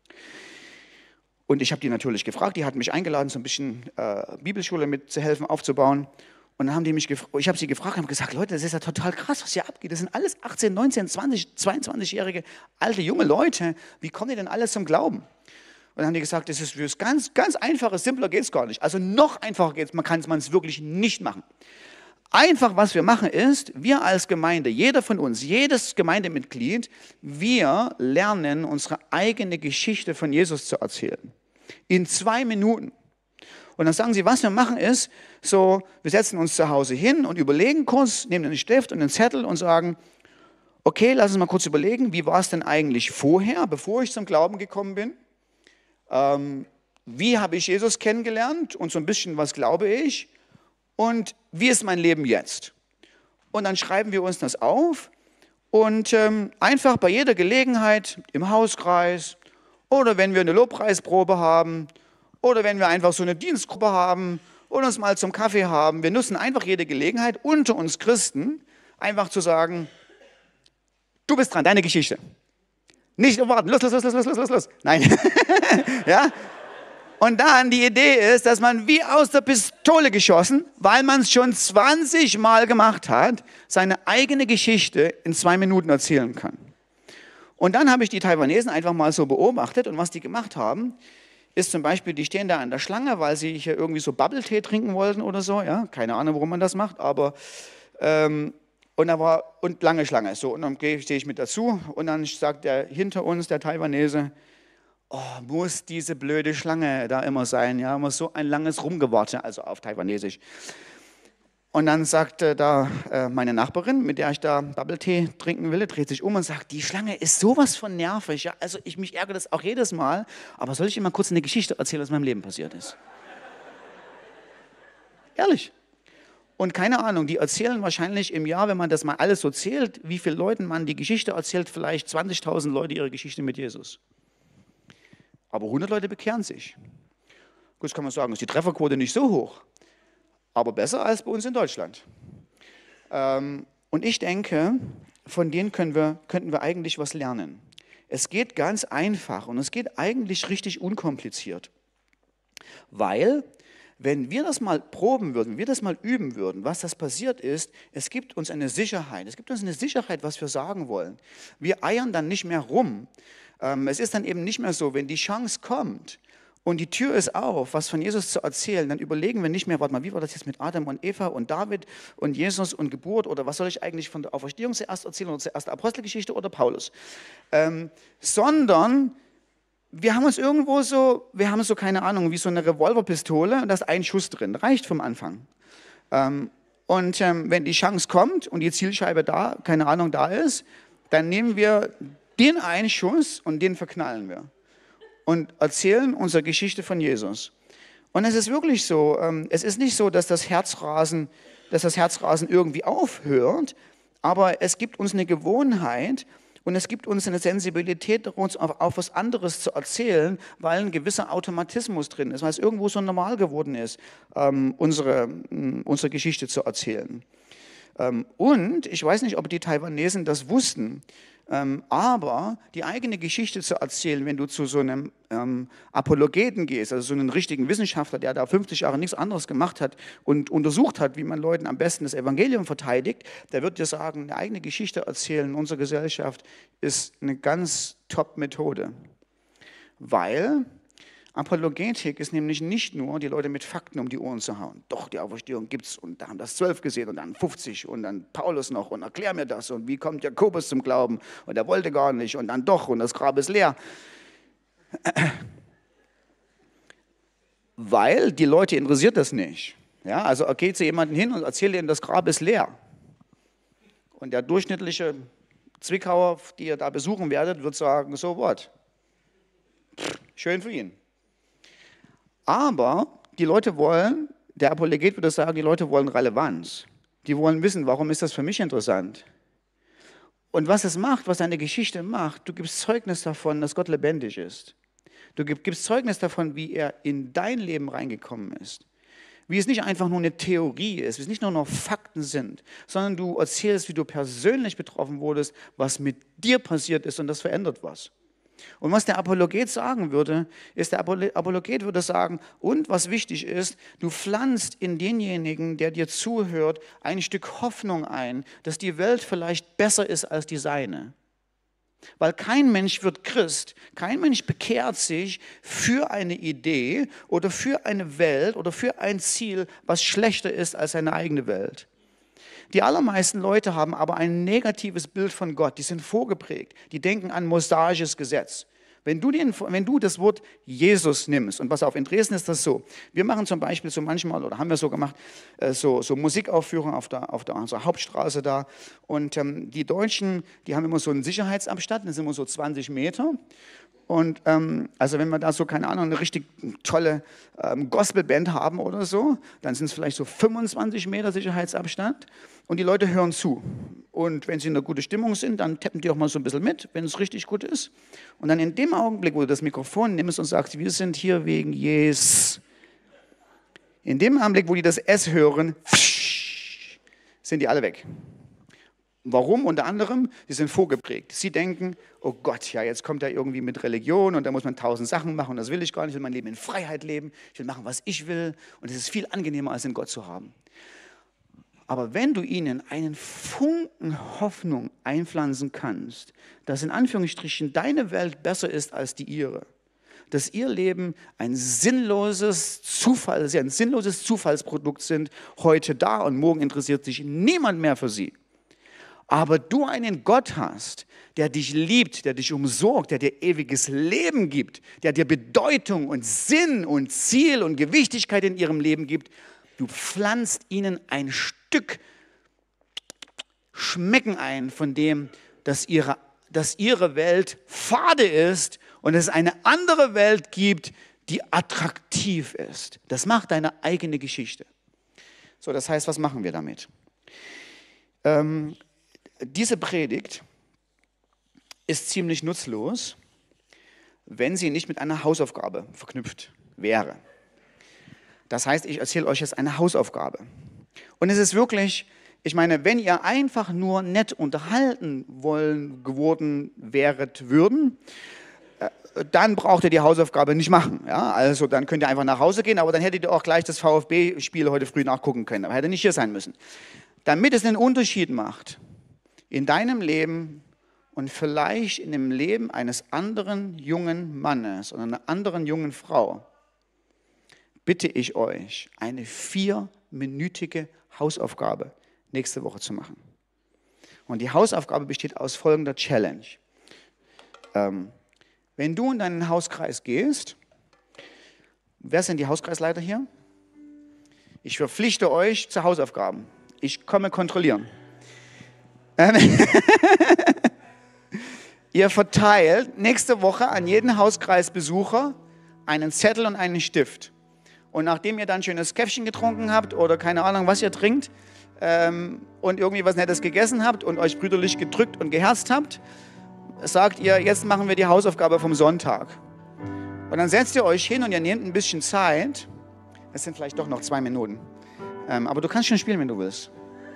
Und ich habe die natürlich gefragt, die hatten mich eingeladen, so ein bisschen äh, Bibelschule mitzuhelfen, aufzubauen. Und dann haben die mich gefragt, ich habe sie gefragt und habe gesagt, Leute, das ist ja total krass, was hier abgeht. Das sind alles achtzehn, neunzehn, zwanzig, zweiundzwanzigjährige alte, junge Leute. Wie kommen die denn alles zum Glauben? Und dann haben die gesagt, das ist für das ganz, ganz einfache, simpler geht es gar nicht. Also noch einfacher geht es, man kann es wirklich nicht machen. Einfach, was wir machen ist, wir als Gemeinde, jeder von uns, jedes Gemeindemitglied, wir lernen, unsere eigene Geschichte von Jesus zu erzählen. In zwei Minuten. Und dann sagen sie, was wir machen ist, so, wir setzen uns zu Hause hin und überlegen kurz, nehmen einen Stift und einen Zettel und sagen, okay, lass uns mal kurz überlegen, wie war es denn eigentlich vorher, bevor ich zum Glauben gekommen bin? Ähm, wie habe ich Jesus kennengelernt und so ein bisschen, was glaube ich? Und wie ist mein Leben jetzt? Und dann schreiben wir uns das auf und ähm, einfach bei jeder Gelegenheit im Hauskreis oder wenn wir eine Lobpreisprobe haben oder wenn wir einfach so eine Dienstgruppe haben oder uns mal zum Kaffee haben, wir nutzen einfach jede Gelegenheit unter uns Christen, einfach zu sagen, du bist dran, deine Geschichte. Nicht warten, los, los, los, los, los, los, los. Nein. Ja? Und dann die Idee ist, dass man wie aus der Pistole geschossen, weil man es schon zwanzig Mal gemacht hat, seine eigene Geschichte in zwei Minuten erzählen kann. Und dann habe ich die Taiwanesen einfach mal so beobachtet und was die gemacht haben, ist zum Beispiel, die stehen da an der Schlange, weil sie hier irgendwie so Bubble-Tee trinken wollten oder so, ja, keine Ahnung, warum man das macht, aber ähm, und da war und lange Schlange, so und dann stehe ich mit dazu und dann sagt der hinter uns, der Taiwanese, oh, muss diese blöde Schlange da immer sein, ja, muss so ein langes Rumgewarte, also auf Taiwanesisch. Und dann sagte da äh, meine Nachbarin, mit der ich da Bubble-Tee trinken will, dreht sich um und sagt, die Schlange ist sowas von nervig. Ja? Also ich mich ärgere das auch jedes Mal, aber soll ich Ihnen mal kurz eine Geschichte erzählen, was in meinem Leben passiert ist? Ehrlich. Und keine Ahnung, die erzählen wahrscheinlich im Jahr, wenn man das mal alles so zählt, wie viele Leuten man die Geschichte erzählt, vielleicht zwanzigtausend Leute ihre Geschichte mit Jesus. Aber hundert Leute bekehren sich. Gut, kann man sagen, ist die Trefferquote nicht so hoch. Aber besser als bei uns in Deutschland. Ähm, und ich denke, von denen können wir, könnten wir eigentlich was lernen. Es geht ganz einfach und es geht eigentlich richtig unkompliziert. Weil, wenn wir das mal proben würden, wenn wir das mal üben würden, was das passiert ist, es gibt uns eine Sicherheit. Es gibt uns eine Sicherheit, was wir sagen wollen. Wir eiern dann nicht mehr rum. Ähm, es ist dann eben nicht mehr so, wenn die Chance kommt, und die Tür ist auf, was von Jesus zu erzählen, dann überlegen wir nicht mehr, warte mal, wie war das jetzt mit Adam und Eva und David und Jesus und Geburt oder was soll ich eigentlich von der Auferstehung zuerst erzählen oder zuerst Apostelgeschichte oder Paulus, ähm, sondern wir haben uns irgendwo so, wir haben so, keine Ahnung, wie so eine Revolverpistole und da ist ein Schuss drin, reicht vom Anfang. Ähm, und ähm, wenn die Chance kommt und die Zielscheibe da, keine Ahnung, da ist, dann nehmen wir den einen Schuss und den verknallen wir. Und erzählen unsere Geschichte von Jesus. Und es ist wirklich so, ähm, es ist nicht so, dass das Herzrasen, dass das Herzrasen irgendwie aufhört, aber es gibt uns eine Gewohnheit und es gibt uns eine Sensibilität, uns auf, auf was anderes zu erzählen, weil ein gewisser Automatismus drin ist, weil es irgendwo so normal geworden ist, ähm, unsere, unsere Geschichte zu erzählen. Ähm, und ich weiß nicht, ob die Taiwanesen das wussten, Ähm, aber die eigene Geschichte zu erzählen, wenn du zu so einem ähm, Apologeten gehst, also so einen richtigen Wissenschaftler, der da fünfzig Jahre nichts anderes gemacht hat und untersucht hat, wie man Leuten am besten das Evangelium verteidigt, der wird dir sagen, eine eigene Geschichte erzählen in unserer Gesellschaft ist eine ganz Top-Methode. Weil Apologetik ist nämlich nicht nur, die Leute mit Fakten um die Ohren zu hauen. Doch, die Auferstehung gibt es und da haben das zwölf gesehen und dann fünfzig und dann Paulus noch und erklär mir das und wie kommt Jakobus zum Glauben und er wollte gar nicht und dann doch und das Grab ist leer. Weil die Leute interessiert das nicht. Ja, also geht zu jemandem hin und erzählt ihnen, das Grab ist leer. Und der durchschnittliche Zwickauer, die ihr da besuchen werdet, wird sagen, so what? Schön für ihn. Aber die Leute wollen, der Apologet würde sagen, die Leute wollen Relevanz. Die wollen wissen, warum ist das für mich interessant? Und was es macht, was eine Geschichte macht, du gibst Zeugnis davon, dass Gott lebendig ist. Du gibst Zeugnis davon, wie er in dein Leben reingekommen ist. Wie es nicht einfach nur eine Theorie ist, wie es nicht nur noch Fakten sind, sondern du erzählst, wie du persönlich betroffen wurdest, was mit dir passiert ist und das verändert was. Und was der Apologet sagen würde, ist, der Apologet würde sagen, und was wichtig ist, du pflanzt in denjenigen, der dir zuhört, ein Stück Hoffnung ein, dass die Welt vielleicht besser ist als die seine. Weil kein Mensch wird Christ, kein Mensch bekehrt sich für eine Idee oder für eine Welt oder für ein Ziel, was schlechter ist als seine eigene Welt. Die allermeisten Leute haben aber ein negatives Bild von Gott, die sind vorgeprägt, die denken an mosaisches Gesetz. Wenn du, den, wenn du das Wort Jesus nimmst, und pass auf, in Dresden ist das so, wir machen zum Beispiel so manchmal, oder haben wir so gemacht, so, so Musikaufführungen auf der, auf der unserer Hauptstraße da, und ähm, die Deutschen, die haben immer so einen Sicherheitsabstand, das sind immer so zwanzig Meter, und ähm, also wenn wir da so, keine Ahnung, eine richtig tolle ähm, Gospelband haben oder so, dann sind es vielleicht so fünfundzwanzig Meter Sicherheitsabstand und die Leute hören zu. Und wenn sie in einer guten Stimmung sind, dann tappen die auch mal so ein bisschen mit, wenn es richtig gut ist. Und dann in dem Augenblick, wo du das Mikrofon nimmst und sagst, wir sind hier wegen Jesus, in dem Augenblick, wo die das S hören, sind die alle weg. Warum? Unter anderem, sie sind vorgeprägt. Sie denken, oh Gott, ja, jetzt kommt er irgendwie mit Religion und da muss man tausend Sachen machen und das will ich gar nicht. Ich will mein Leben in Freiheit leben, ich will machen, was ich will und es ist viel angenehmer, als in Gott zu haben. Aber wenn du ihnen einen Funken Hoffnung einpflanzen kannst, dass in Anführungsstrichen deine Welt besser ist als die ihre, dass ihr Leben ein sinnloses Zufall, dass sie ein sinnloses Zufallsprodukt sind, heute da und morgen interessiert sich niemand mehr für sie. Aber du einen Gott hast, der dich liebt, der dich umsorgt, der dir ewiges Leben gibt, der dir Bedeutung und Sinn und Ziel und Gewichtigkeit in ihrem Leben gibt, du pflanzt ihnen ein Stück Schmecken ein von dem, dass ihre, dass ihre Welt fade ist und es eine andere Welt gibt, die attraktiv ist. Das macht deine eigene Geschichte. So, das heißt, was machen wir damit? Ähm, Diese Predigt ist ziemlich nutzlos, wenn sie nicht mit einer Hausaufgabe verknüpft wäre. Das heißt, ich erzähle euch jetzt eine Hausaufgabe. Und es ist wirklich, ich meine, wenn ihr einfach nur nett unterhalten wollen geworden wäret würden, dann braucht ihr die Hausaufgabe nicht machen. Ja? Also dann könnt ihr einfach nach Hause gehen, aber dann hättet ihr auch gleich das VfB-Spiel heute früh nachgucken können. Aber hätte nicht hier sein müssen. Damit es einen Unterschied macht, in deinem Leben und vielleicht in dem Leben eines anderen jungen Mannes oder einer anderen jungen Frau, bitte ich euch, eine vierminütige Hausaufgabe nächste Woche zu machen. Und die Hausaufgabe besteht aus folgender Challenge. Ähm, wenn du in deinen Hauskreis gehst, wer sind die Hauskreisleiter hier? Ich verpflichte euch zu Hausaufgaben. Ich komme kontrollieren. Ihr verteilt nächste Woche an jeden Hauskreisbesucher einen Zettel und einen Stift. Und nachdem ihr dann ein schönes Käffchen getrunken habt oder keine Ahnung, was ihr trinkt ähm, und irgendwie was Nettes gegessen habt und euch brüderlich gedrückt und geherzt habt, sagt ihr, jetzt machen wir die Hausaufgabe vom Sonntag. Und dann setzt ihr euch hin und ihr nehmt ein bisschen Zeit. Es sind vielleicht doch noch zwei Minuten. Ähm, aber du kannst schon spielen, wenn du willst.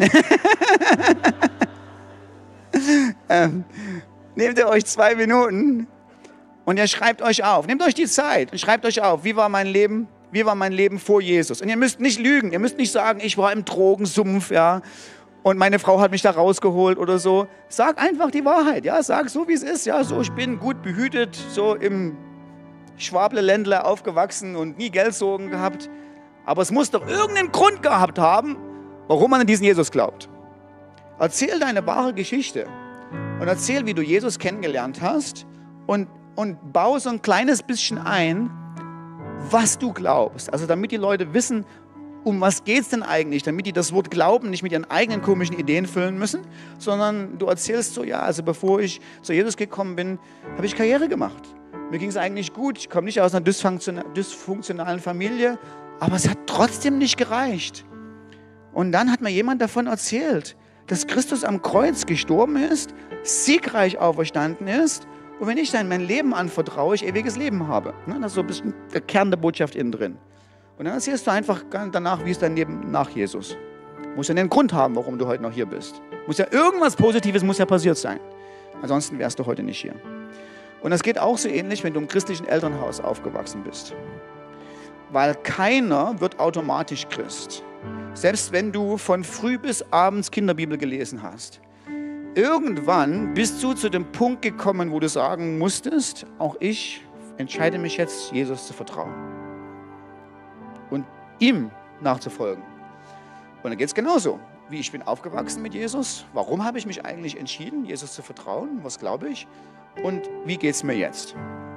ähm, nehmt ihr euch zwei Minuten und ihr schreibt euch auf. Nehmt euch die Zeit und schreibt euch auf, wie war mein Leben, wie war mein Leben vor Jesus. Und ihr müsst nicht lügen, ihr müsst nicht sagen, ich war im Drogensumpf, ja, und meine Frau hat mich da rausgeholt oder so. Sag einfach die Wahrheit, ja, sag so, wie es ist, ja, so, ich bin gut behütet, so im Schwable-Ländler aufgewachsen und nie Geldsorgen gehabt. Aber es muss doch irgendeinen Grund gehabt haben, warum man an diesen Jesus glaubt. Erzähl deine wahre Geschichte und erzähl, wie du Jesus kennengelernt hast und, und bau so ein kleines bisschen ein, was du glaubst. Also damit die Leute wissen, um was geht es denn eigentlich, damit die das Wort Glauben nicht mit ihren eigenen komischen Ideen füllen müssen, sondern du erzählst so, ja, also bevor ich zu Jesus gekommen bin, habe ich Karriere gemacht. Mir ging es eigentlich gut, ich komme nicht aus einer dysfunktionalen Familie, aber es hat trotzdem nicht gereicht. Und dann hat mir jemand davon erzählt, dass Christus am Kreuz gestorben ist, siegreich auferstanden ist und wenn ich dann mein Leben anvertraue, ich ewiges Leben habe. Das ist so ein bisschen der Kern der Botschaft innen drin. Und dann erzählst du einfach danach, wie ist dein Leben nach Jesus. Du musst ja einen Grund haben, warum du heute noch hier bist. Muss ja irgendwas Positives muss ja passiert sein. Ansonsten wärst du heute nicht hier. Und das geht auch so ähnlich, wenn du im christlichen Elternhaus aufgewachsen bist. Weil keiner wird automatisch Christ. Selbst wenn du von früh bis abends Kinderbibel gelesen hast. Irgendwann bist du zu dem Punkt gekommen, wo du sagen musstest, auch ich entscheide mich jetzt, Jesus zu vertrauen. Und ihm nachzufolgen. Und dann geht es genauso. Wie ich bin aufgewachsen mit Jesus. Warum habe ich mich eigentlich entschieden, Jesus zu vertrauen? Was glaube ich? Und wie geht es mir jetzt?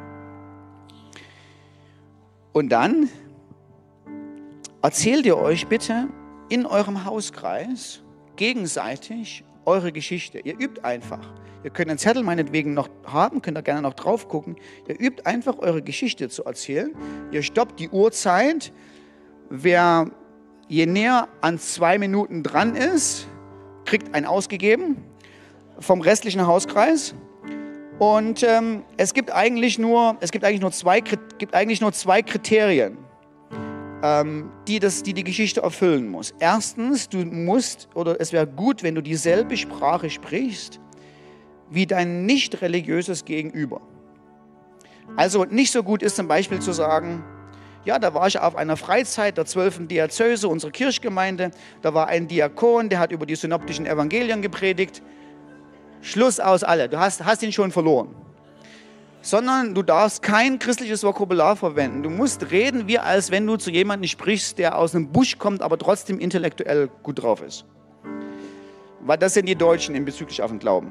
Und dann erzählt ihr euch bitte in eurem Hauskreis gegenseitig eure Geschichte. Ihr übt einfach. Ihr könnt einen Zettel meinetwegen noch haben, könnt da gerne noch drauf gucken. Ihr übt einfach eure Geschichte zu erzählen. Ihr stoppt die Uhrzeit. Wer je näher an zwei Minuten dran ist, kriegt ein ausgegeben vom restlichen Hauskreis. Und ähm, es gibt eigentlich nur, es gibt eigentlich nur zwei, gibt eigentlich nur zwei Kriterien, ähm, die, das, die die Geschichte erfüllen muss. Erstens, du musst, oder es wäre gut, wenn du dieselbe Sprache sprichst, wie dein nicht religiöses Gegenüber. Also nicht so gut ist zum Beispiel zu sagen, ja, da war ich auf einer Freizeit der zwölften Diözese unserer Kirchgemeinde, da war ein Diakon, der hat über die synoptischen Evangelien gepredigt. Schluss aus alle, du hast, hast ihn schon verloren. Sondern du darfst kein christliches Vokabular verwenden. Du musst reden, wie als wenn du zu jemandem sprichst, der aus einem Busch kommt, aber trotzdem intellektuell gut drauf ist. Weil das sind die Deutschen in bezüglich auf den Glauben.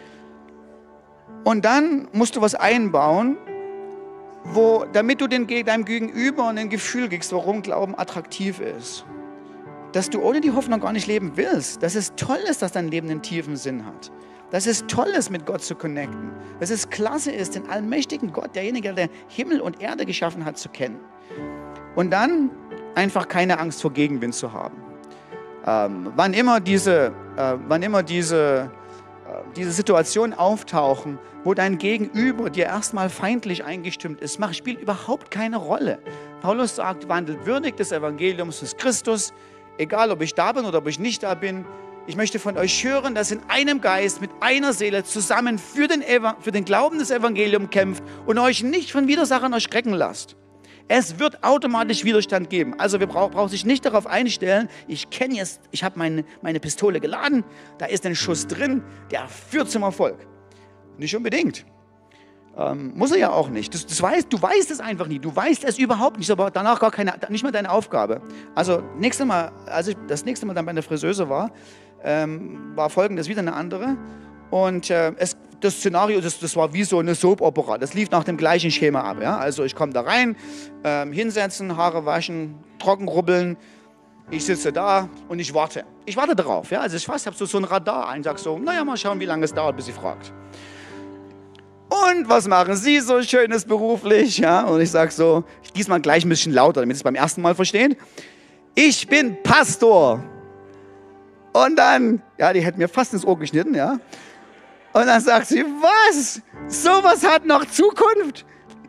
Und dann musst du was einbauen, wo, damit du den, deinem Gegenüber ein Gefühl gibst, warum Glauben attraktiv ist. Dass du ohne die Hoffnung gar nicht leben willst. Dass es toll ist, dass dein Leben einen tiefen Sinn hat. Dass es toll ist, mit Gott zu connecten. Dass es klasse ist, den allmächtigen Gott, derjenige, der Himmel und Erde geschaffen hat, zu kennen. Und dann einfach keine Angst vor Gegenwind zu haben. Ähm, wann immer diese, äh, wann immer diese, äh, diese Situationen auftauchen, wo dein Gegenüber dir erstmal feindlich eingestimmt ist, macht, spielt überhaupt keine Rolle. Paulus sagt, wandelt würdig des Evangeliums des Christus, egal ob ich da bin oder ob ich nicht da bin. Ich möchte von euch hören, dass in einem Geist, mit einer Seele zusammen für den, Eva- für den Glauben des Evangeliums kämpft und euch nicht von Widersachern erschrecken lasst. Es wird automatisch Widerstand geben. Also wir brauch, braucht sich nicht darauf einstellen, ich kenne jetzt, ich habe meine, meine Pistole geladen, da ist ein Schuss drin, der führt zum Erfolg. Nicht unbedingt. Ähm, muss er ja auch nicht. Das, das weißt, du weißt es einfach nie. Du weißt es überhaupt nicht, aber danach gar keine, nicht mal deine Aufgabe. Also nächste Mal, als ich das nächste Mal dann bei der Friseuse war, ähm, war folgendes wieder eine andere. Und äh, es, das Szenario, das, das war wie so eine Soap-Opera. Das lief nach dem gleichen Schema ab. Ja? Also ich komme da rein, ähm, hinsetzen, Haare waschen, trocken rubbeln. Ich sitze da und ich warte. Ich warte darauf. Ja? Also ich weiß, ich habe so, so ein Radar ein. Ich sage so, naja, mal schauen, wie lange es dauert, bis sie fragt. Und was machen Sie so Schönes beruflich? Ja? Und ich sage so, diesmal gleich ein bisschen lauter, damit Sie es beim ersten Mal verstehen. Ich bin Pastor. Und dann, ja, die hätten mir fast ins Ohr geschnitten, ja. Und dann sagt sie, was? Sowas hat noch Zukunft?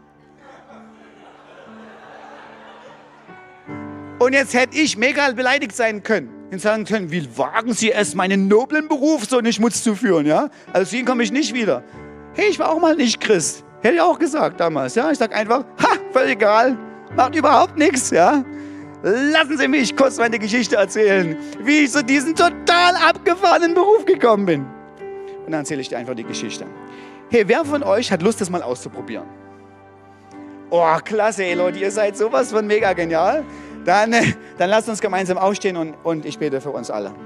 Und jetzt hätte ich mega beleidigt sein können. Und sagen können, wie wagen Sie es, meinen noblen Beruf so in Schmutz zu führen, ja? Also zu Ihnen komme ich nicht wieder. Hey, ich war auch mal nicht Christ. Hätte ich auch gesagt damals, ja. Ich sage einfach, ha, völlig egal, macht überhaupt nichts, ja. Lassen Sie mich kurz meine Geschichte erzählen, wie ich zu diesem total abgefahrenen Beruf gekommen bin. Und dann erzähle ich dir einfach die Geschichte. Hey, wer von euch hat Lust, das mal auszuprobieren? Oh, klasse, ey Leute, ihr seid sowas von mega genial. Dann, dann lasst uns gemeinsam aufstehen und, und ich bete für uns alle.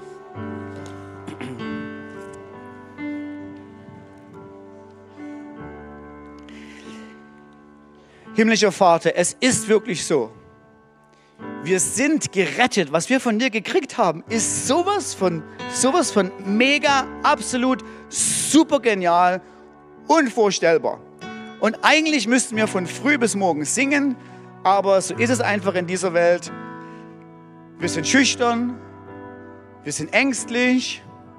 Himmlischer Vater, es ist wirklich so. Wir sind gerettet. Was wir von dir gekriegt haben, ist sowas von, sowas von mega, absolut, super genial, unvorstellbar. Und eigentlich müssten wir von früh bis morgens singen, aber so ist es einfach in dieser Welt. Wir sind schüchtern, wir sind ängstlich.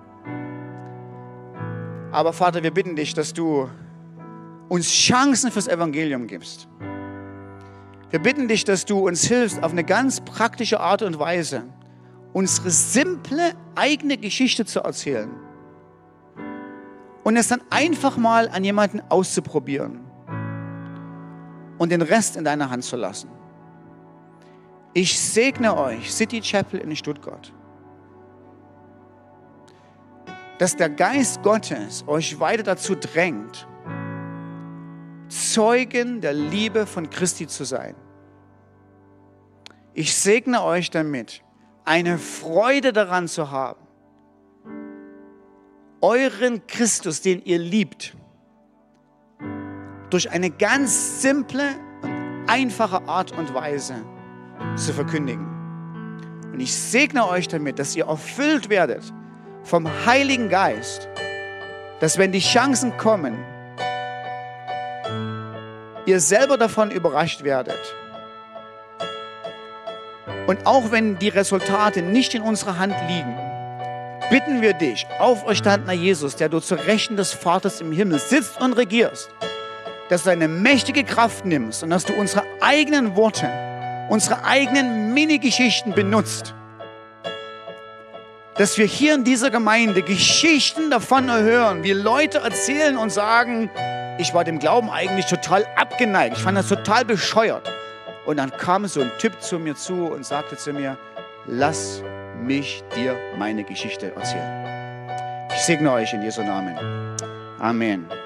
Aber Vater, wir bitten dich, dass du uns Chancen fürs Evangelium gibst. Wir bitten dich, dass du uns hilfst, auf eine ganz praktische Art und Weise unsere simple eigene Geschichte zu erzählen. und es dann einfach mal an jemanden auszuprobieren und den Rest in deiner Hand zu lassen. Ich segne euch, City Chapel in Stuttgart, dass der Geist Gottes euch weiter dazu drängt, Zeugen der Liebe von Christi zu sein. Ich segne euch damit, eine Freude daran zu haben, euren Christus, den ihr liebt, durch eine ganz simple und einfache Art und Weise zu verkündigen. Und ich segne euch damit, dass ihr erfüllt werdet vom Heiligen Geist, dass wenn die Chancen kommen, ihr selber davon überrascht werdet. Und auch wenn die Resultate nicht in unserer Hand liegen, bitten wir dich, auferstandener Jesus, der du zur Rechten des Vaters im Himmel sitzt und regierst, dass du eine mächtige Kraft nimmst und dass du unsere eigenen Worte, unsere eigenen Mini-Geschichten benutzt, dass wir hier in dieser Gemeinde Geschichten davon hören, wie Leute erzählen und sagen, ich war dem Glauben eigentlich total abgeneigt, ich fand das total bescheuert. Und dann kam so ein Typ zu mir zu und sagte zu mir, lass mich dir meine Geschichte erzählen. Ich segne euch in Jesu Namen. Amen.